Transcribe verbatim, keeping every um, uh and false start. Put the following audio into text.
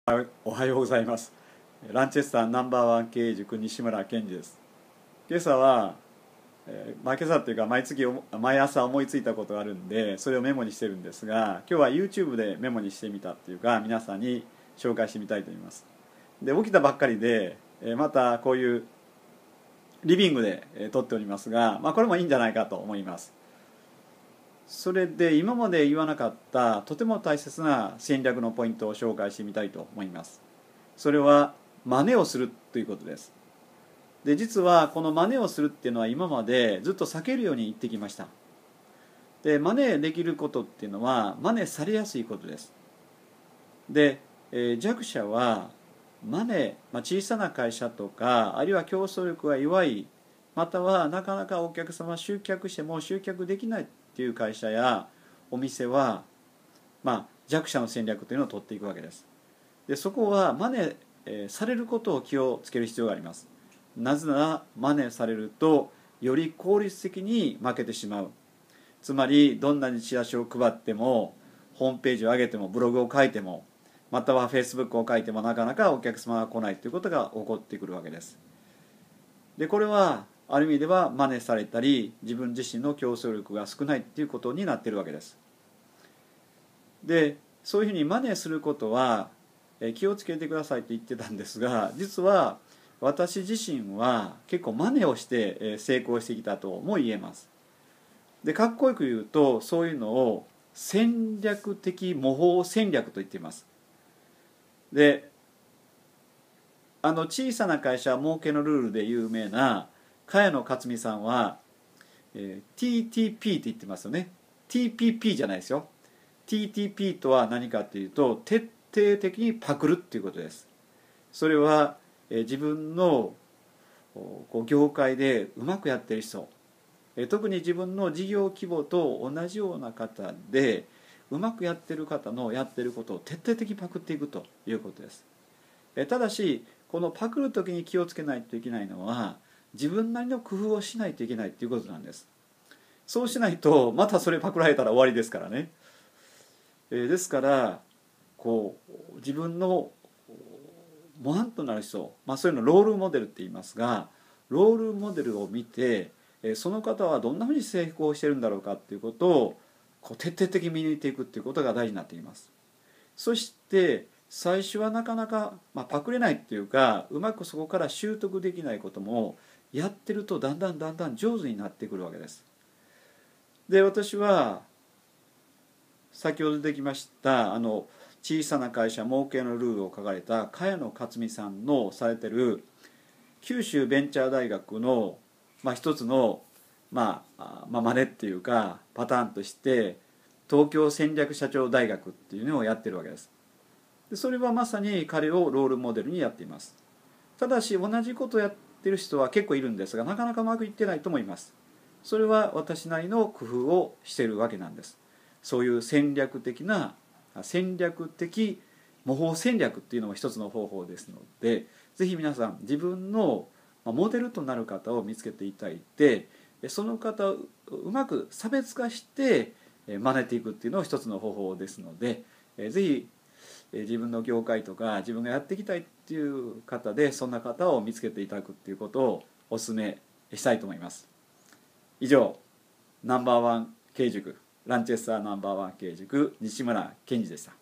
おはようございます。ランチェスターナンバーワン経営塾西村健二です。今朝は、えーまあ、今朝っていうか毎月毎朝思いついたことがあるんでそれをメモにしてるんですが、今日は YouTube でメモにしてみたっていうか皆さんに紹介してみたいと思います。で起きたばっかりで、えーまたこういうリビングで、えー撮っておりますが、まあ、これもいいんじゃないかと思います。それで今まで言わなかったとても大切な戦略のポイントを紹介してみたいと思います。それは真似をするということです。で実はこの真似をするっていうのは今までずっと避けるように言ってきました。で真似できることっていうのは真似されやすいことです。で、えー弱者は真似、まあ、小さな会社とかあるいは競争力が弱い、またはなかなかお客様集客しても集客できないっていう会社やお店は、まあ、弱者の戦略というのを取っていくわけです。でそこは真似、えーされることを気をつける必要があります。なぜなら真似されるとより効率的に負けてしまう。つまりどんなにチラシを配ってもホームページを上げてもブログを書いてもまたはフェイスブックを書いてもなかなかお客様が来ないということが起こってくるわけです。でこれはある意味では真似されたり自分自身の競争力が少ないということになっているわけです。でそういうふうに真似することはえ気をつけてくださいと言ってたんですが、実は私自身は結構真似をしてえ成功してきたとも言えます。でかっこよく言うとそういうのを戦略的模倣戦略と言っています。であの小さな会社儲けのルールで有名な茅野克美さんは、えー、ティーティーピー って言ってますよね。 ティーピーピー じゃないですよ。 ティーティーピー とは何かというと徹底的にパクるっていうことです。それは、えー、自分のこう業界でうまくやってる人、えー、特に自分の事業規模と同じような方でうまくやってる方のやってることを徹底的にパクっていくということです。えー、ただしこのパクる時に気をつけないといけないのは自分なりの工夫をしないといけないということなんです。そうしないとまたそれパクられたら終わりですからね。えー、ですからこう自分の模範となる人、まあ、そういうのをロールモデルって言いますが、ロールモデルを見てその方はどんなふうに成功してるんだろうかっていうことをこう徹底的に見抜いていくっていうことが大事になっています。そして最初はなかなか、まあ、パクれないっていうかうまくそこから習得できないこともやってるとだんだんだんだん上手になってくるわけです。で私は先ほど出てきましたあの小さな会社儲けのルールを書かれた茅野克美さんのされてる九州ベンチャー大学の、まあ、一つの、まあ、まあ真似っていうかパターンとして東京戦略社長大学っていうのをやってるわけです。でそれはまさに彼をロールモデルにやっています。ただし同じことをやってる人は結構いるんですがなかなかうまくいってないと思います。それは私なりの工夫をしているわけなんです。そういう戦略的な戦略的模倣戦略っていうのも一つの方法ですので、ぜひ皆さん自分のモデルとなる方を見つけていただいてその方をうまく差別化して真似ていくっていうのも一つの方法ですので、ぜひ自分の業界とか自分がやっていきたいっていう方でそんな方を見つけていただくっていうことをお勧めしたいと思います。以上ナンバーワン経営塾ランチェスターナンバーワン経営塾西村健二でした。